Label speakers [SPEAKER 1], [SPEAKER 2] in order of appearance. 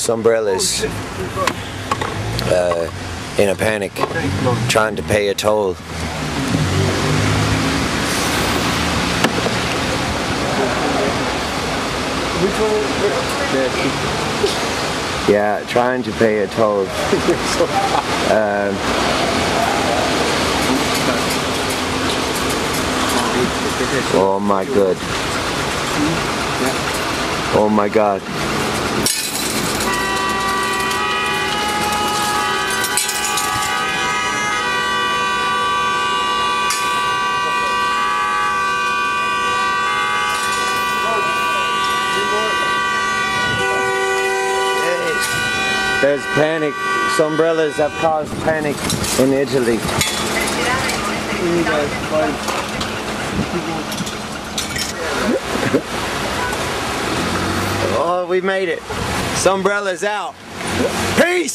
[SPEAKER 1] Sumbrellas in a panic, trying to pay a toll. Yeah, trying to pay a toll. Oh my god. Oh my god. There's panic. Sumbrellas have caused panic in Italy. Oh, we made it. Sumbrellas out. Peace!